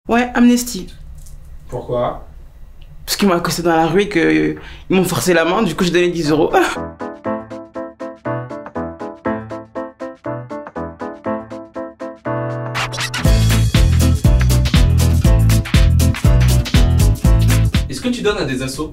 Ouais, Amnesty. Pourquoi? Parce qu'ils m'ont accosté dans la rue et qu'ils m'ont forcé la main, du coup j'ai donné 10 €. Est-ce que tu donnes à des assos?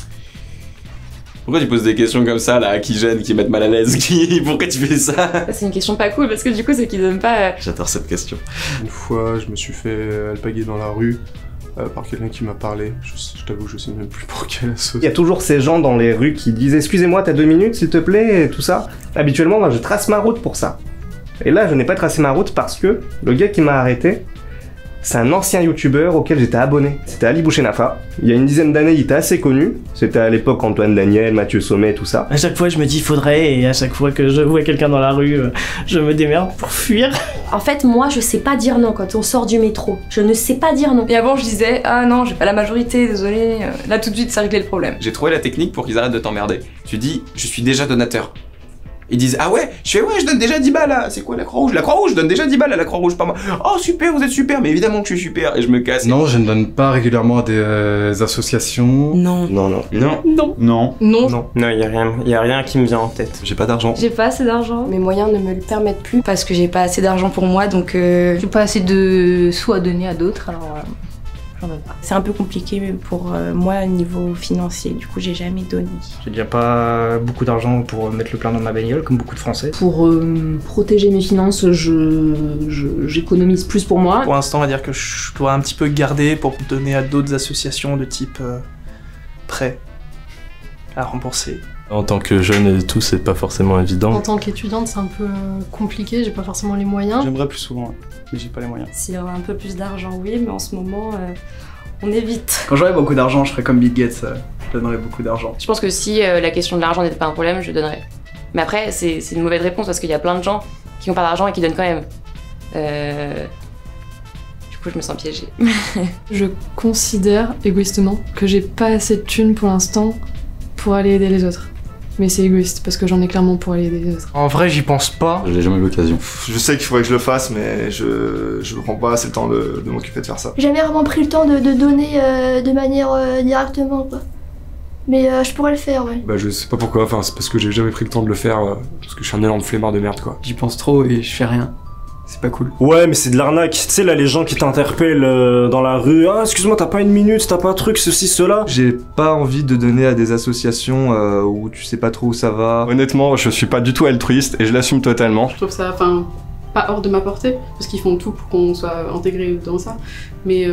Pourquoi tu poses des questions comme ça là, qui gênent, qui mettent mal à l'aise, Pourquoi tu fais ça? C'est une question pas cool parce que du coup c'est qu'ils donnent pas... J'adore cette question. Une fois, je me suis fait alpaguer dans la rue par quelqu'un qui m'a parlé. Je t'avoue, je sais même plus pour quelle association. Il y a toujours ces gens dans les rues qui disent « Excusez-moi, t'as 2 minutes s'il te plaît ?» et tout ça. Habituellement, moi je trace ma route pour ça. Et là, je n'ai pas tracé ma route parce que le gars qui m'a arrêté, c'est un ancien youtubeur auquel j'étais abonné. C'était Ali Bouchenafa. Il y a une dizaine d'années, il était assez connu. C'était à l'époque Antoine Daniel, Mathieu Sommet, tout ça. À chaque fois, je me dis faudrait, et à chaque fois que je vois quelqu'un dans la rue, je me démerde pour fuir. En fait, moi, je sais pas dire non quand on sort du métro. Je ne sais pas dire non. Et avant je disais ah non j'ai pas la majorité, désolé. Là tout de suite ça réglait le problème. J'ai trouvé la technique pour qu'ils arrêtent de t'emmerder. Tu dis, je suis déjà donateur. Ils disent, ah ouais? Je fais, ouais, je donne déjà 10 balles là. C'est quoi la Croix-Rouge? La Croix-Rouge, je donne déjà 10 balles à la Croix-Rouge, pas moi. Oh super, vous êtes super, mais évidemment que je suis super. Et je me casse. Non, je ne donne pas régulièrement à des associations. Non. Non, non. Non. Non. Non. Non. Non, y a rien qui me vient en tête. J'ai pas d'argent. J'ai pas assez d'argent. Mes moyens ne me le permettent plus parce que j'ai pas assez d'argent pour moi donc J'ai pas assez de sous à donner à d'autres, alors j'en donne pas. c'est un peu compliqué pour moi au niveau financier. Du coup, j'ai jamais donné. J'ai déjà pas beaucoup d'argent pour mettre le plein dans ma bagnole, comme beaucoup de Français. Pour protéger mes finances, j'économise plus pour moi. Pour l'instant, on va dire que je dois un petit peu garder pour donner à d'autres associations de type prêt à rembourser. En tant que jeune et tout, c'est pas forcément évident. En tant qu'étudiante, c'est un peu compliqué, j'ai pas forcément les moyens. J'aimerais plus souvent, mais j'ai pas les moyens. Si on a un peu plus d'argent, oui, mais en ce moment, on évite. Quand j'aurais beaucoup d'argent, je ferais comme Bill Gates, je donnerais beaucoup d'argent. Je pense que si la question de l'argent n'était pas un problème, je donnerais. Mais après, c'est une mauvaise réponse parce qu'il y a plein de gens qui n'ont pas d'argent et qui donnent quand même. Du coup, je me sens piégée. Je considère égoïstement que j'ai pas assez de thunes pour l'instant pour aller aider les autres. Mais c'est égoïste parce que j'en ai clairement pour aller aider les autres. En vrai, j'y pense pas. J'ai jamais eu l'occasion. Je sais qu'il faudrait que je le fasse, mais je prends pas assez le temps de m'occuper de faire ça. J'ai jamais vraiment pris le temps de donner de manière directement, quoi. Mais je pourrais le faire, ouais. Bah je sais pas pourquoi, enfin c'est parce que j'ai jamais pris le temps de le faire, parce que je suis un énorme flemmard de merde quoi. J'y pense trop et je fais rien. C'est pas cool. Ouais, mais c'est de l'arnaque. Tu sais, là, les gens qui t'interpellent dans la rue. Ah, excuse-moi, t'as pas une minute, t'as pas un truc, ceci, cela. J'ai pas envie de donner à des associations où tu sais pas trop où ça va. Honnêtement, je suis pas du tout altruiste et je l'assume totalement. Je trouve ça, pas hors de ma portée, parce qu'ils font tout pour qu'on soit intégré dans ça. Mais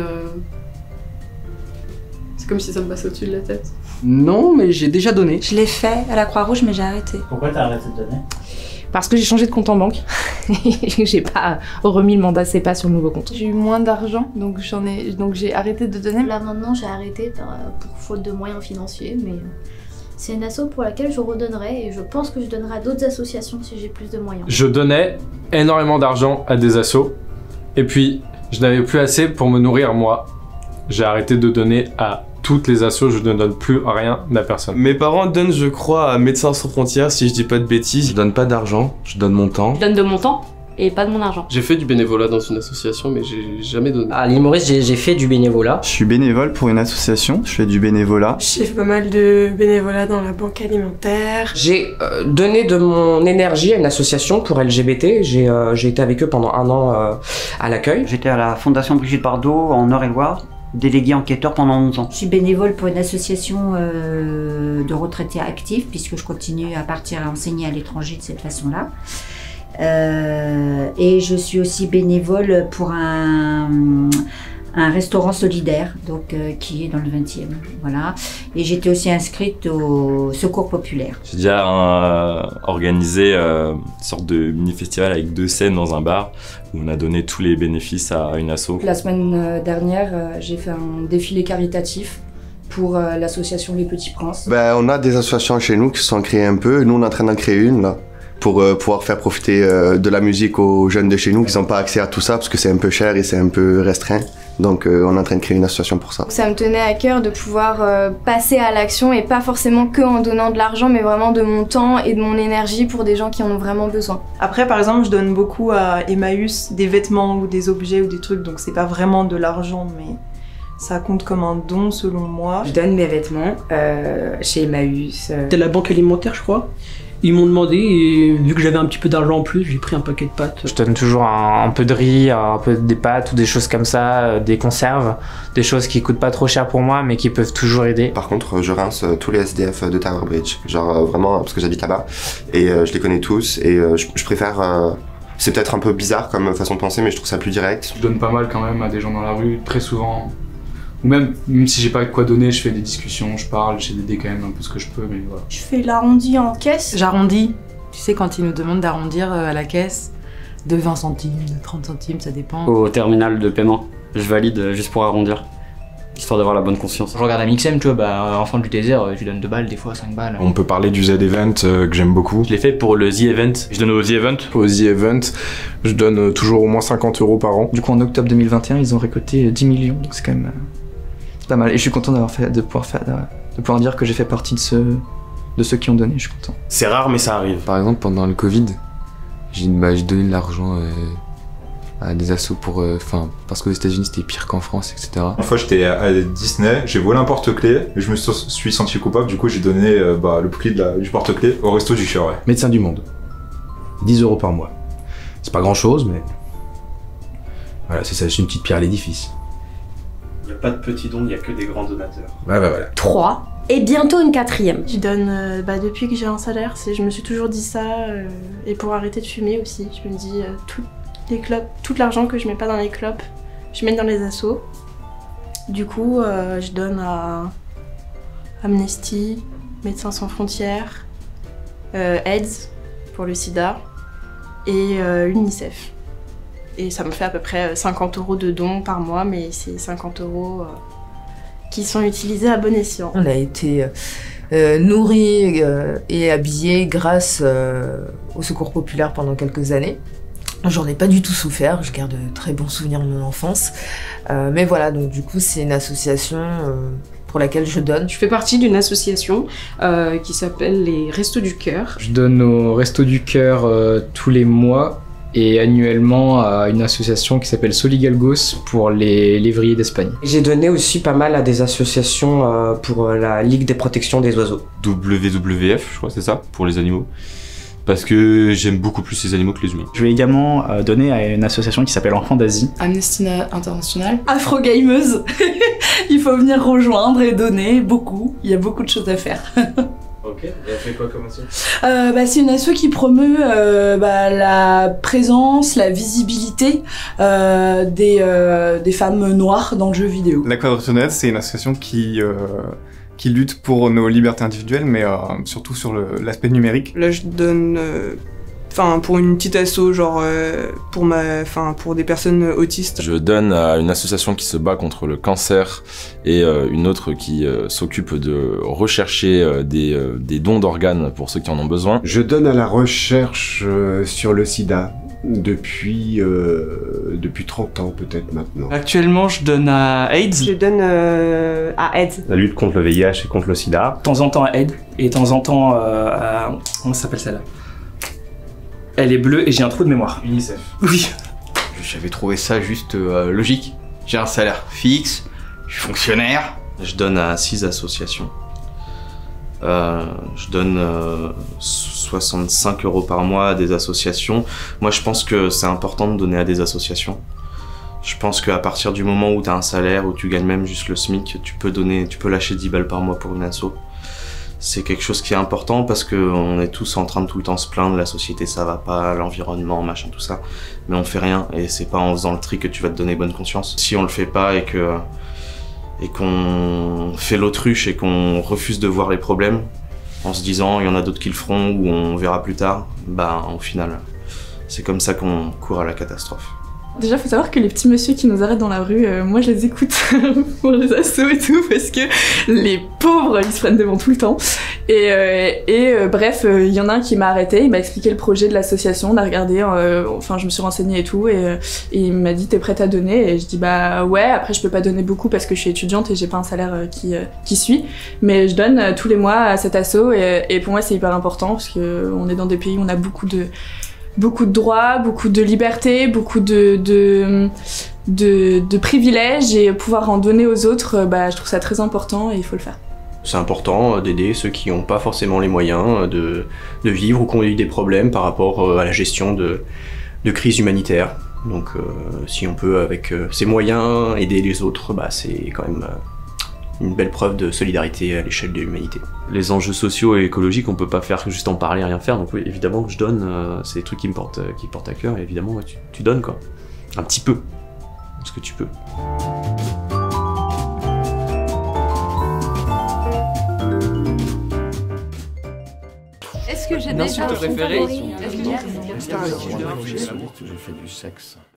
c'est comme si ça me passait au-dessus de la tête. Non, mais j'ai déjà donné. Je l'ai fait à la Croix-Rouge, mais j'ai arrêté. Pourquoi t'as arrêté de donner? Parce que j'ai changé de compte en banque. J'ai pas remis le mandat CEPA sur le nouveau compte. J'ai eu moins d'argent, donc j'ai arrêté de donner. Là maintenant, j'ai arrêté pour faute de moyens financiers, mais c'est une asso pour laquelle je redonnerai et je pense que je donnerai à d'autres associations si j'ai plus de moyens. Je donnais énormément d'argent à des assos et puis je n'avais plus assez pour me nourrir moi. J'ai arrêté de donner à toutes les assos, je ne donne plus rien à personne. Mes parents donnent, je crois, à Médecins Sans Frontières, si je dis pas de bêtises. Je donne pas d'argent, je donne mon temps. Je donne de mon temps et pas de mon argent. J'ai fait du bénévolat dans une association, mais j'ai jamais donné. À l'île Maurice, j'ai fait du bénévolat. Je suis bénévole pour une association, je fais du bénévolat. J'ai fait pas mal de bénévolat dans la banque alimentaire. J'ai donné de mon énergie à une association pour LGBT. J'ai été avec eux pendant 1 an à l'accueil. J'étais à la Fondation Brigitte Bardot en Eure-et-Loire, délégué enquêteur pendant 11 ans. Je suis bénévole pour une association de retraités actifs puisque je continue à partir à enseigner à l'étranger de cette façon-là. Et je suis aussi bénévole pour un restaurant solidaire donc, qui est dans le 20e. Voilà. Et j'étais aussi inscrite au Secours Populaire. J'ai déjà organisé une sorte de mini-festival avec 2 scènes dans un bar où on a donné tous les bénéfices à une asso. La semaine dernière, j'ai fait un défilé caritatif pour l'association Les Petits Princes. On a des associations chez nous qui se sont créées un peu. Nous, on est en train d'en créer une là, pour pouvoir faire profiter de la musique aux jeunes de chez nous qui n'ont pas accès à tout ça parce que c'est un peu cher et c'est un peu restreint. Donc on est en train de créer une association pour ça. Ça me tenait à cœur de pouvoir passer à l'action et pas forcément que en donnant de l'argent, mais vraiment de mon temps et de mon énergie pour des gens qui en ont vraiment besoin. Après, par exemple, je donne beaucoup à Emmaüs des vêtements ou des objets ou des trucs, donc c'est pas vraiment de l'argent, mais ça compte comme un don selon moi. Je donne mes vêtements chez Emmaüs. C'était la banque alimentaire, je crois. Ils m'ont demandé et vu que j'avais un petit peu d'argent en plus, j'ai pris un paquet de pâtes. Je donne toujours un peu de riz, un peu des pâtes ou des choses comme ça, des conserves, des choses qui coûtent pas trop cher pour moi mais qui peuvent toujours aider. Par contre, je rince tous les SDF de Tower Bridge, genre vraiment parce que j'habite là-bas et je les connais tous et je préfère... c'est peut-être un peu bizarre comme façon de penser mais je trouve ça plus direct. Je donne pas mal quand même à des gens dans la rue, très souvent. Ou même si j'ai pas de quoi donner, je fais des discussions, je parle, j'essaie d'aider quand même un peu ce que je peux, mais voilà. Je fais l'arrondi en caisse. J'arrondis. Tu sais, quand ils nous demandent d'arrondir à la caisse, de 20 centimes, de 30 centimes, ça dépend. Au terminal de paiement, je valide juste pour arrondir, histoire d'avoir la bonne conscience. Je regarde un Mixem, tu vois, bah, enfant du désert, je lui donne 2 balles, des fois 5 balles. On peut parler du Z-Event que j'aime beaucoup. Je l'ai fait pour le The Event, je donne au The Event. Au The Event, je donne toujours au moins 50 € par an. Du coup, en octobre 2021, ils ont récolté 10 millions, donc c'est quand même... pas mal, et je suis content de pouvoir dire que j'ai fait partie de ceux qui ont donné, je suis content. C'est rare mais ça arrive. Par exemple pendant le Covid, j'ai donné de l'argent à des assos pour, parce qu'aux États-Unis c'était pire qu'en France, etc. Une fois j'étais à Disney, j'ai volé un porte-clés, et je me suis senti coupable, du coup j'ai donné le prix du porte-clés au resto du cœur. Ouais. Médecin du Monde, 10 € par mois. C'est pas grand chose mais voilà, c'est une petite pierre à l'édifice. Il n'y a pas de petits dons, il n'y a que des grands donateurs. Ouais, voilà. 3 et bientôt une 4e. Je donne depuis que j'ai un salaire, je me suis toujours dit ça, et pour arrêter de fumer aussi, je me dis toutes les clopes, tout l'argent que je mets pas dans les clopes, je mets dans les assos. Du coup, je donne à Amnesty, Médecins sans frontières, AIDS pour le sida et l'UNICEF. Et ça me fait à peu près 50 € de dons par mois, mais c'est 50 € qui sont utilisés à bon escient. On a été nourris et habillés grâce au Secours populaire pendant quelques années. J'en ai pas du tout souffert, je garde de très bons souvenirs de mon enfance. Mais voilà, donc du coup c'est une association pour laquelle je donne. Je fais partie d'une association qui s'appelle les Restos du Cœur. Je donne au Resto du Cœur tous les mois et annuellement à une association qui s'appelle Soligalgos pour les lévriers d'Espagne. J'ai donné aussi pas mal à des associations pour la Ligue des protections des oiseaux. WWF, je crois, c'est ça, pour les animaux. Parce que j'aime beaucoup plus les animaux que les humains. Je vais également donner à une association qui s'appelle Enfants d'Asie. Amnesty International. Afro-gameuse. Il faut venir rejoindre et donner beaucoup. Il y a beaucoup de choses à faire. Ok, et elle fait quoi comme asso? C'est une asso qui promeut la présence, la visibilité des femmes noires dans le jeu vidéo. La Quadratonnette, c'est une association qui lutte pour nos libertés individuelles, mais surtout sur l'aspect numérique. Là, je donne, pour une petite asso, genre pour des personnes autistes. Je donne à une association qui se bat contre le cancer et une autre qui s'occupe de rechercher des dons d'organes pour ceux qui en ont besoin. Je donne à la recherche sur le sida. Depuis 30 ans peut-être maintenant. Actuellement, je donne à AIDS. Je donne à AIDS. La lutte contre le VIH et contre le sida. De temps en temps à AIDS et de temps en temps à... Comment ça s'appelle celle-là? Elle est bleue et j'ai un trou de mémoire. UNICEF. Oui. J'avais trouvé ça juste logique. J'ai un salaire fixe, je suis fonctionnaire. Je donne à 6 associations. Je donne 65 € par mois à des associations. Moi, je pense que c'est important de donner à des associations. Je pense qu'à partir du moment où tu as un salaire, où tu gagnes même juste le SMIC, tu peux lâcher 10 balles par mois pour une asso. C'est quelque chose qui est important parce qu'on est tous en train de tout le temps se plaindre, la société ça va pas, l'environnement, machin, tout ça. Mais on fait rien et c'est pas en faisant le tri que tu vas te donner bonne conscience. Si on le fait pas et qu'on fait l'autruche et qu'on refuse de voir les problèmes en se disant il y en a d'autres qui le feront ou on verra plus tard, au final c'est comme ça qu'on court à la catastrophe. Déjà, faut savoir que les petits messieurs qui nous arrêtent dans la rue, moi je les écoute pour les assos et tout, parce que les pauvres, ils se prennent devant tout le temps. Bref, il y en a un qui m'a arrêté, il m'a expliqué le projet de l'association, on a regardé, je me suis renseignée et tout, et il m'a dit t'es prête à donner, et je dis bah ouais, après je peux pas donner beaucoup parce que je suis étudiante et j'ai pas un salaire qui suit, mais je donne tous les mois à cet asso, et pour moi c'est hyper important parce que on est dans des pays où on a beaucoup de droits, beaucoup de libertés, beaucoup de privilèges, et pouvoir en donner aux autres, je trouve ça très important et il faut le faire. C'est important d'aider ceux qui n'ont pas forcément les moyens de vivre ou qui ont eu des problèmes par rapport à la gestion de crises humanitaires. Donc si on peut avec ces moyens aider les autres, c'est quand même une belle preuve de solidarité à l'échelle de l'humanité. Les enjeux sociaux et écologiques, on peut pas faire juste en parler et rien faire, donc oui, évidemment que je donne, c'est des trucs qui me portent à cœur, et évidemment tu donnes quoi, un petit peu, ce que tu peux. Est-ce que j'ai Une insulte préférée? Est-ce que j'ai J'ai fait du sexe.